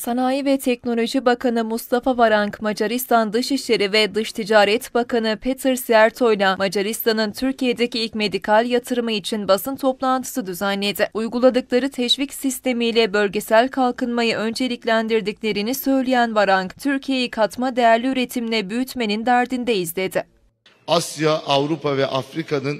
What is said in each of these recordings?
Sanayi ve Teknoloji Bakanı Mustafa Varank, Macaristan Dışişleri ve Dış Ticaret Bakanı Peter Szijjártó'yla Macaristan'ın Türkiye'deki ilk medikal yatırımı için basın toplantısı düzenledi. Uyguladıkları teşvik sistemiyle bölgesel kalkınmayı önceliklendirdiklerini söyleyen Varank, Türkiye'yi katma değerli üretimle büyütmenin derdindeyiz dedi. Asya, Avrupa ve Afrika'nın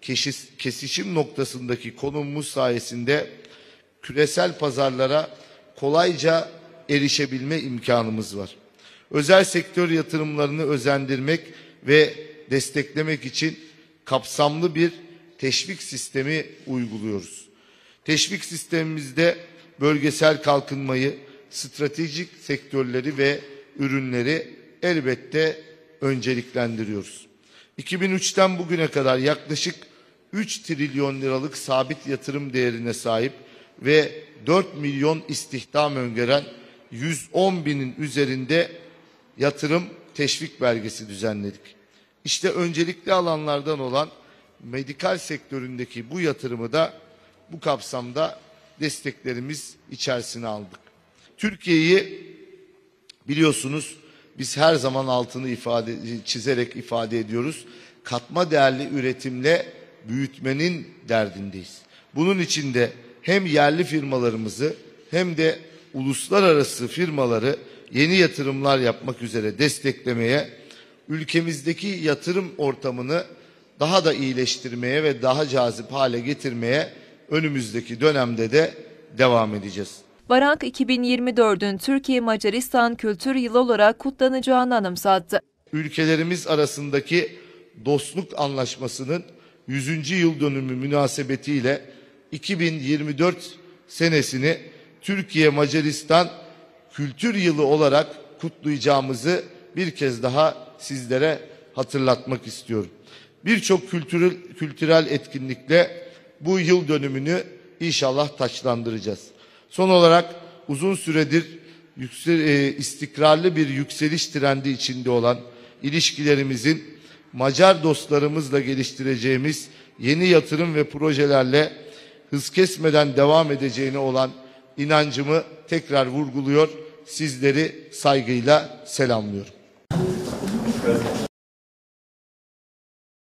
kesişim noktasındaki konumumuz sayesinde küresel pazarlara kolayca erişebilme imkanımız var. Özel sektör yatırımlarını özendirmek ve desteklemek için kapsamlı bir teşvik sistemi uyguluyoruz. Teşvik sistemimizde bölgesel kalkınmayı, stratejik sektörleri ve ürünleri elbette önceliklendiriyoruz. 2003'ten bugüne kadar yaklaşık 3 trilyon liralık sabit yatırım değerine sahip ve 4 milyon istihdam öngören 110 binin üzerinde yatırım teşvik belgesi düzenledik. İşte öncelikli alanlardan olan medikal sektöründeki bu yatırımı da bu kapsamda desteklerimiz içerisine aldık. Türkiye'yi biliyorsunuz biz her zaman altını çizerek ifade ediyoruz. Katma değerli üretimle büyütmenin derdindeyiz. Bunun için de hem yerli firmalarımızı hem de uluslararası firmaları yeni yatırımlar yapmak üzere desteklemeye, ülkemizdeki yatırım ortamını daha da iyileştirmeye ve daha cazip hale getirmeye önümüzdeki dönemde de devam edeceğiz. Varank, 2024'ün Türkiye-Macaristan Kültür Yılı olarak kutlanacağını anımsattı. Ülkelerimiz arasındaki dostluk anlaşmasının 100. yıl dönümü münasebetiyle 2024 senesini Türkiye-Macaristan Kültür Yılı olarak kutlayacağımızı bir kez daha sizlere hatırlatmak istiyorum. Birçok kültürel etkinlikle bu yıl dönümünü inşallah taçlandıracağız. Son olarak uzun süredir istikrarlı bir yükseliş trendi içinde olan ilişkilerimizin Macar dostlarımızla geliştireceğimiz yeni yatırım ve projelerle hız kesmeden devam edeceğine olan inancımı tekrar vurguluyor, sizleri saygıyla selamlıyorum.